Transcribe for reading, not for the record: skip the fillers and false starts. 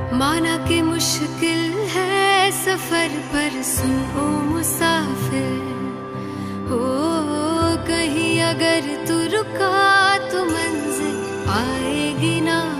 माना कि मुश्किल है सफर पर सुन ओ मुसाफिर, हो कहीं अगर तू रुका तो मंजिल आएगी ना।